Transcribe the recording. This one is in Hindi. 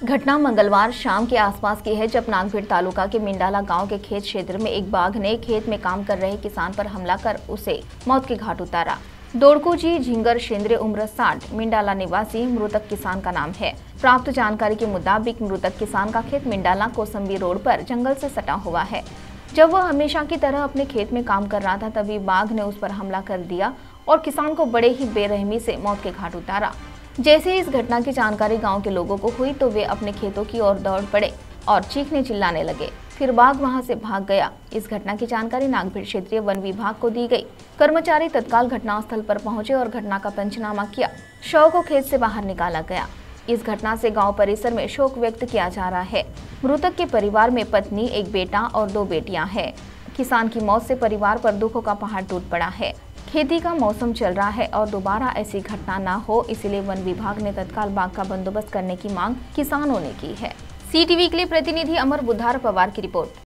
घटना मंगलवार शाम के आसपास की है, जब नागभीड़ तालुका के मिंडाला गांव के खेत क्षेत्र में एक बाघ ने खेत में काम कर रहे किसान पर हमला कर उसे मौत के घाट उतारा। दोड़कूजी झिंगर शेंद्रे उम्र 60 मिंडाला निवासी मृतक किसान का नाम है। प्राप्त जानकारी के मुताबिक मृतक किसान का खेत मिंडाला कोसंबी रोड पर जंगल से सटा हुआ है। जब वह हमेशा की तरह अपने खेत में काम कर रहा था, तभी बाघ ने उस पर हमला कर दिया और किसान को बड़े ही बेरहमी से मौत के घाट उतारा। जैसे ही इस घटना की जानकारी गांव के लोगों को हुई तो वे अपने खेतों की ओर दौड़ पड़े और चीखने चिल्लाने लगे। फिर बाघ वहां से भाग गया। इस घटना की जानकारी नागभीड़ क्षेत्रीय वन विभाग को दी गई। कर्मचारी तत्काल घटनास्थल पर पहुंचे और घटना का पंचनामा किया। शव को खेत से बाहर निकाला गया। इस घटना से गांव परिसर में शोक व्यक्त किया जा रहा है। मृतक के परिवार में पत्नी, एक बेटा और 2 बेटियां हैं। किसान की मौत से परिवार पर दुखों का पहाड़ टूट पड़ा है। खेती का मौसम चल रहा है और दोबारा ऐसी घटना न हो, इसलिए वन विभाग ने तत्काल बाघ का बंदोबस्त करने की मांग किसानों ने की है। CTV के लिए प्रतिनिधि अमर बुधार पवार की रिपोर्ट।